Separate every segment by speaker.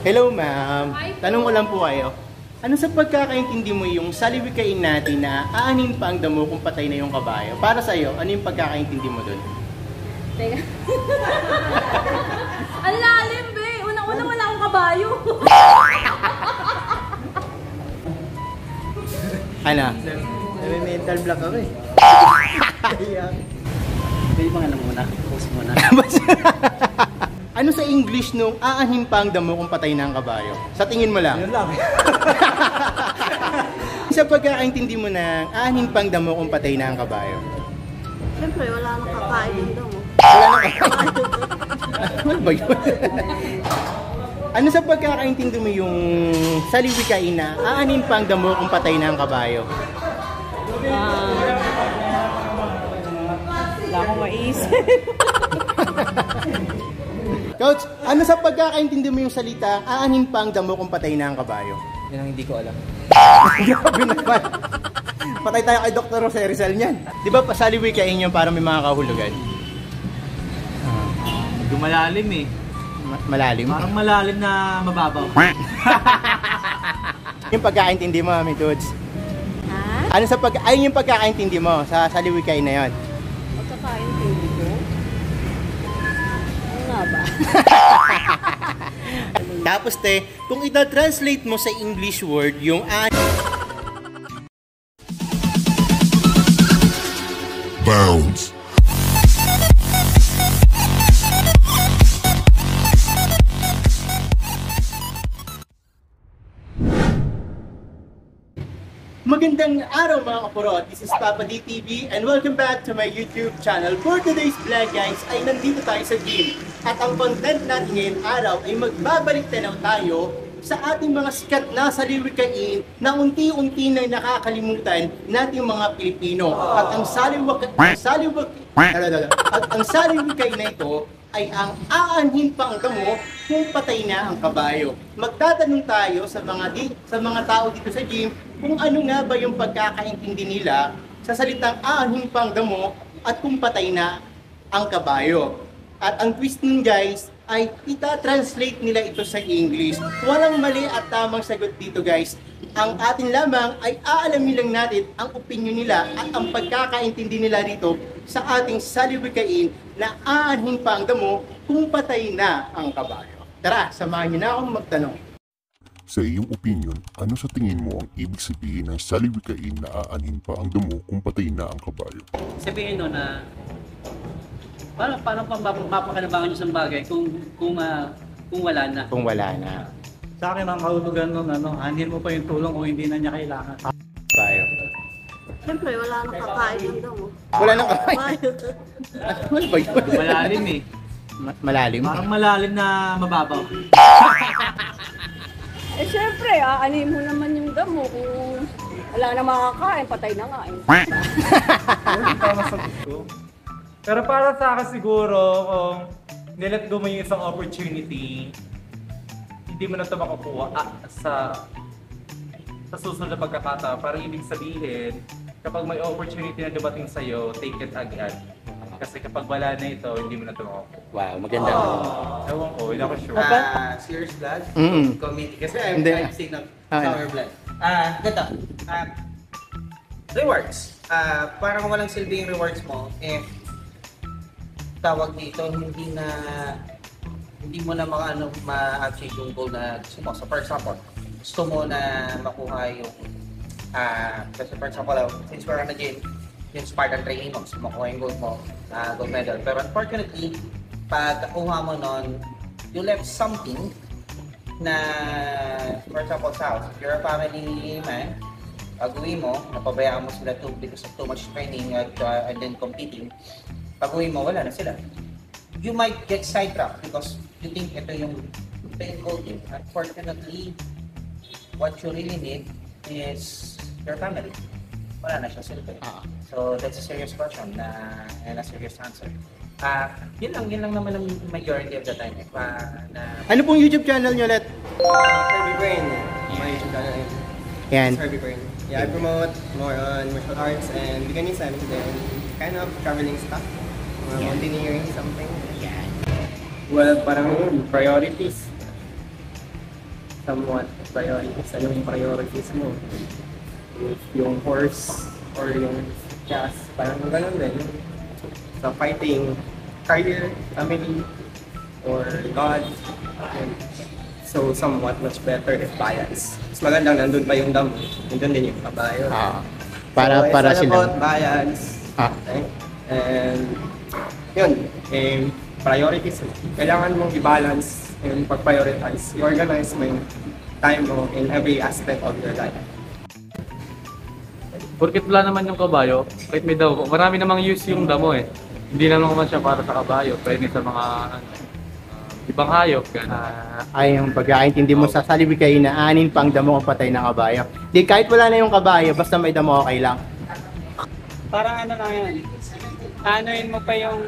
Speaker 1: Hello ma'am, tanong ko lang po kayo. Ano sa pagkakaintindi mo yung salibikain natin na aanin pa ang damo kung patay na yung kabayo? Para sa iyo, ano yung pagkakaintindi mo dun?
Speaker 2: Teka. Ang lalim, be. Unang-una wala akong kabayo.
Speaker 1: Ano?
Speaker 3: May mental block ako eh. Pwede ba nga na muna? Post muna.
Speaker 1: Ano sa English nung aanhin pa ang damo kung patay na ang kabayo? Sa tingin mo lang?
Speaker 3: Yun lang.
Speaker 1: Sa pagkakaintindi mo na aanhin pa ang damo kung patay na ang kabayo?
Speaker 2: Siyempre, wala nang kakain yung damo.
Speaker 1: Wala nang kakain. Ano ba yun? Ano sa pagkakaintindi mo yung salibikain na aanhin pa ang damo kung patay na ang kabayo?
Speaker 2: Wala akong maisip.
Speaker 1: Coach, ano sa pagkakaintindi mo yung salita aanhin pa ang damo kung patay na ang kabayo?
Speaker 3: Yan ang hindi ko alam.
Speaker 1: Grabe naman. Patay tayo kay Dr. Jose Rizal niyan. Di ba pasaliwikain yun para may mga kahulugan?
Speaker 3: Lumalalim eh.
Speaker 1: Malalim?
Speaker 3: Parang malalim na mababaw.
Speaker 1: Yung pagkakaintindi mo, Mami Toots.
Speaker 2: Ha?
Speaker 1: Ano sa ayun yung pagkakaintindi mo sa saliwikain na yon?
Speaker 2: Pagkakaintindi ko? Ano nga ba?
Speaker 1: Tapos te, kung ita-translate mo sa English word yung
Speaker 4: Bounds.
Speaker 1: Magandang araw mga kapurot, this is Papa D TV and welcome back to my YouTube channel. For today's vlog guys ay nandito tayo sa gym at ang content natin ngayong araw ay magbabalik tanaw tayo sa ating mga sikat na salibikain na unti-unti na nakakalimutan nating mga Pilipino. At ang salibikain na ito ay ang aanhin pa ang damo kung patay na ang kabayo. Magtatanong tayo sa mga tao dito sa gym kung ano nga ba yung pagkakaintindi nila sa salitang aanhin pa ang damo at kung patay na ang kabayo. At ang twist nun guys ay ita-translate nila ito sa English. Walang mali at tamang sagot dito guys. Ang atin lamang ay aalamin lang natin ang opinion nila at ang pagkakaintindi nila dito sa ating salibikain na aanhin pa ang damo kung patay na ang kabayo. Tara, samahan niyo na akong magtanong.
Speaker 4: Sa iyong opinion, ano sa tingin mo ang ibig sabihin ng salibikain na aanhin pa ang damo kung patay na ang kabayo?
Speaker 5: Sabihin no na paano mapakinabangan yung isang bagay kung wala na.
Speaker 1: Kung wala na.
Speaker 3: Sa akin ang kahulugan nun, anhin mo pa yung tulong kung hindi na niya kailangan.
Speaker 1: Kabayo.
Speaker 2: Siyempre, wala nang kakain yung damo.
Speaker 1: Wala nang kabayo. Ano ba yun?
Speaker 5: Malalim eh.
Speaker 1: Malalim?
Speaker 5: Parang malalim na mababaw.
Speaker 2: Eh, siyempre, aanin mo naman yung damo kung wala nang makakain, patay na nga eh.
Speaker 3: Tama sa gusto. Pero para sa akin siguro, kung nilet go mo yung isang opportunity, hindi mo na ito makukuha sa susunod na pagkakataon. Parang ibig sabihin, kapag may opportunity na dumating sa'yo, take it agad. Kasi kapag wala na ito, hindi mo na ito makukuha.
Speaker 1: Wow, maganda.
Speaker 3: Ewan ko, hindi ako sure.
Speaker 6: Serious vlog?
Speaker 1: Mm-mm.
Speaker 6: Committee. Kasi
Speaker 1: Hindi.
Speaker 6: I've seen of
Speaker 1: Okay.
Speaker 6: sour vlog. Ganito. Rewards. Parang walang silbi yung rewards mo if tawag dito, hindi mo na ma-achieve yung goal na gusto mo. So for example, gusto mo na makuha yung kasi for example, since we're on the gym, yung Spartan training mo, gusto mo makuha yung gold mo, gold medal. Pero unfortunately, pag nakuha mo nun, you left something na, for example, sa house, if you're a family man, pag-uwi mo, napabayaan mo sila because of too much training and then competing, pag-uwi mo, wala na sila. You might get sidetracked because you think ito yung goal game. Unfortunately, what you really need is your family. Wala na siya silbi. So that's a serious question and a serious answer. Yun lang naman ang majority of the time.
Speaker 1: Ano pong YouTube channel nyo ulit?
Speaker 6: Herbie Brain. My YouTube channel is
Speaker 1: Yan.
Speaker 6: Herbie Brain. Yeah, I promote more on martial arts and veganism, then kind of traveling stuff, mountaineering, something.
Speaker 1: Yan.
Speaker 7: Well, parang priorities. somewhat priorities. Ano yung priorities mo? If yung horse or yung gas, parang ganun din. Sa fighting, career, family, or God. And so somewhat much better if balance. Mas magandang nandun pa yung damo, nandun din yung kabayo.
Speaker 1: Para
Speaker 7: so,
Speaker 1: para
Speaker 7: it's all
Speaker 1: sila.
Speaker 7: about balance.
Speaker 1: Ah.
Speaker 7: Okay? And yun, priorities. Kailangan mong i-balance and pag-prioritize. I-organize mo yung time mo in every aspect of your life.
Speaker 8: Porkit wala naman yung kabayo, kahit may damo, marami namang use yung damo eh. Hindi lang naman siya para sa kabayo, pwede sa mga ibang hayop.
Speaker 1: Ay, yung pagkaintindi mo sa salibikain na anin pang damo o patay ng kabayo. Di kahit wala na yung kabayo, basta may damo okay lang.
Speaker 9: Parang ano lang yan, anoin mo pa yung,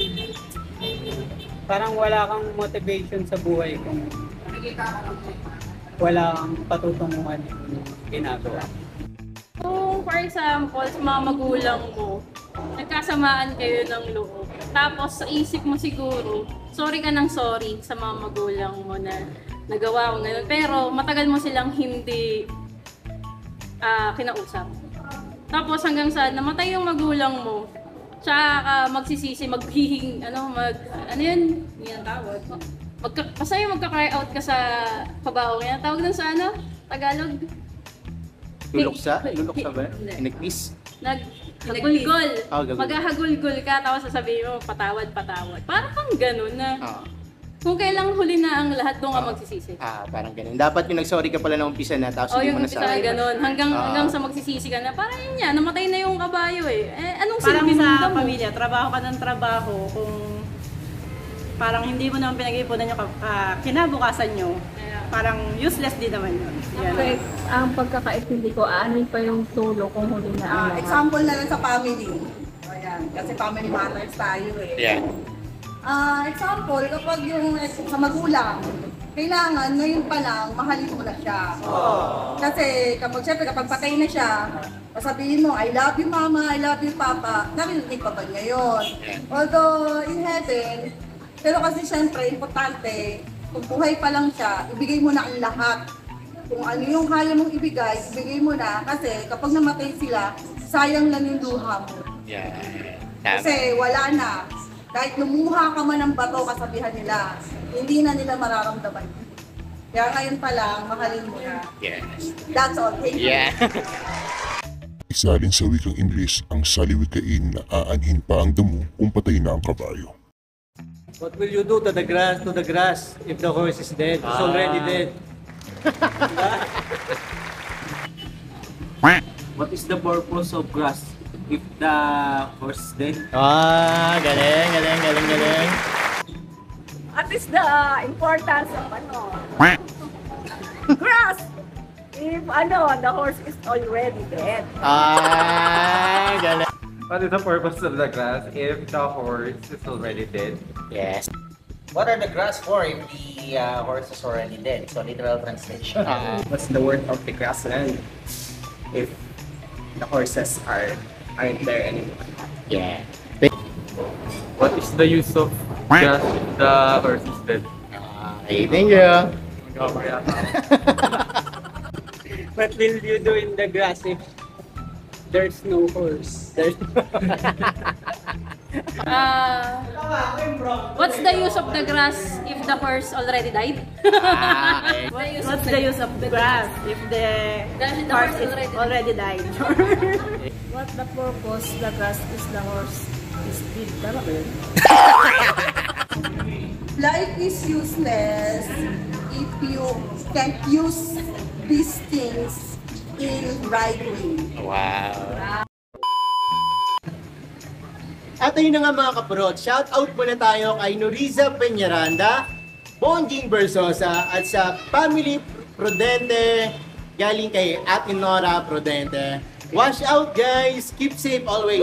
Speaker 9: parang wala kang motivation sa buhay kung wala kang patutunguhan yung ginagawa.
Speaker 2: Kung for example, sa mga magulang mo, nagkasamaan kayo ng loob. Tapos sa isip mo siguro, sorry ka ng sorry sa mga magulang mo na nagawa ko ganun. Pero matagal mo silang hindi kinausap. Tapos hanggang sa namatay yung magulang mo, tsaka ka magsisisi, maghihing, ano yun? Yan tawag. Basta yung magka-cry out ka sa kabaong. Yan tawag dun sa ano? Tagalog?
Speaker 1: Luluksa? Luluksa ba?
Speaker 2: Hindi.
Speaker 1: Inagpis?
Speaker 2: Naghagulgol.
Speaker 1: Gagul.
Speaker 2: Maghahagulgol ka, tapos sasabihin mo, patawad. Parang kang ganun na.
Speaker 1: Ah.
Speaker 2: Kung kailang huli na ang lahat, doon ka magsisisi.
Speaker 1: Parang ganun. Dapat yung nag-sorry ka pala ng umpisa na, tapos hindi
Speaker 2: Yung
Speaker 1: mo
Speaker 2: umpisa
Speaker 1: nasabi.
Speaker 2: na ganun. Hanggang sa magsisisi ka na, parang yun yan, namatay na yung kabayo eh. Anong
Speaker 10: Parang
Speaker 2: silbi
Speaker 10: sa
Speaker 2: mo?
Speaker 10: pamilya, trabaho ka ng trabaho, kung parang hindi mo naman pinag-iipunan yung kinabukasan nyo, parang useless din naman yun. Yan.
Speaker 11: Okay, ang pagkakaintindi ko, aanin pa yung tulo kung huli na ang lahat.
Speaker 12: Example na lang sa family. Ayan, kasi family matters tayo eh.
Speaker 1: Yeah.
Speaker 12: Example, kapag yung sa magulang, kailangan ngayon pa lang mahalin mo na siya. Kasi kapag patay na siya, sasabihin mo, I love you mama, I love you papa, narinig pa ba ngayon? Although in heaven, pero kasi syempre importante, kung buhay pa lang siya, ibigay mo na ang lahat. Kung ano yung kaya mong ibigay mo na kasi kapag namatay sila, sayang lang yung luha mo. Kasi wala na. Kahit lumuha ka man ng bato, kasabihan nila, hindi na nila mararamdaman. Kaya ngayon pa lang, mahalin mo na. That's all. Thank you.
Speaker 4: Isalin sa wikang Ingles ang saliwikain na aanhin pa ang damo kung patay na ang kabayo.
Speaker 5: What will you do to the grass if the horse is dead? It's already dead. What is the purpose of grass if the horse is dead?
Speaker 1: Galing.
Speaker 2: What is the importance of grass? If the horse is already dead.
Speaker 1: Galing.
Speaker 3: What is the purpose of the grass if the horse is already dead?
Speaker 1: Yes.
Speaker 6: What are the grass for if the horse is already dead? So literal translation.
Speaker 7: What's the worth of the grassland if the horses aren't there anymore?
Speaker 1: Yeah.
Speaker 8: What is the use of grass if the horse is dead?
Speaker 1: Okay, thank you.
Speaker 9: What will you do in the grass if there's no horse?
Speaker 2: What's the use of the grass if the horse already died?
Speaker 10: What's the use of the grass if the horse is already died?
Speaker 11: What the purpose, the grass is the horse is dead. Tama ba yun?
Speaker 12: Life is useless if you can't use these things in right way.
Speaker 1: Wow. At ayun na nga mga kaprod, shout out muna tayo kay Noriza Peñaranda, Bonjing Bersosa at sa Family Prudente galing kay Ate Nora Prudente. Wash out guys! Keep safe always!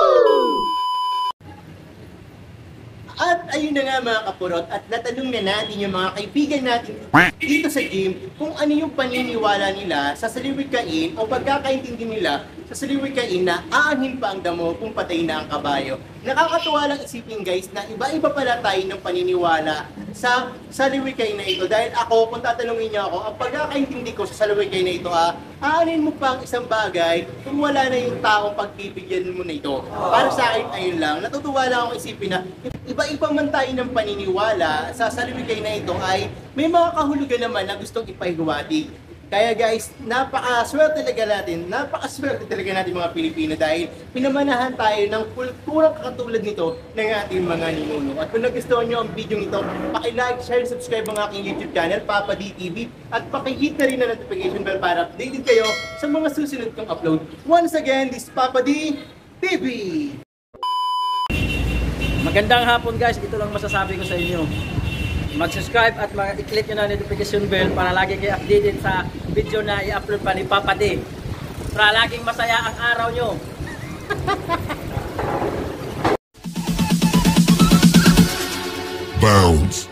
Speaker 1: At ayun na nga mga kapurot, at natanong na natin yung mga kaibigan natin dito sa gym kung ano yung paniniwala nila sa saliwikain o pagkakaintindi nila sa saliwikain na aanhin pa ang damo kung patay na ang kabayo. Nakakatuwa lang isipin guys na iba-iba pala tayo ng paniniwala sa saliwikay na ito. Dahil ako, kung tatanungin niyo ako, ang pagkakaintindi ko sa saliwikay na ito, aanin mo pa ang isang bagay kung wala na yung taong pagpipigyan mo na ito. Para sa akin, ayun lang. Natutuwa lang akong isipin na iba-ibang man tayo ng paniniwala sa saliwikay na ito ay may mga kahulugan naman na gustong ipahiwati. Kaya guys, napakaswerte talaga natin mga Pilipino dahil pinamanahan tayo ng kulturang katulad nito ng ating mga ninuno. At kung nagustuhan nyo ang video ito, paki-like, share, subscribe ang aking YouTube channel, Papa D TV, at paki-hit na rin ang notification bell para updated kayo sa mga susunod kong upload. Once again, this is Papa D TV!
Speaker 5: Magandang hapon guys, ito lang masasabi ko sa inyo. Mag-subscribe at i-click nyo na notification bell para lagi kayo updated sa video na i-upload pa ni Papa D. Para laging masaya ang araw nyo.
Speaker 4: Bounce.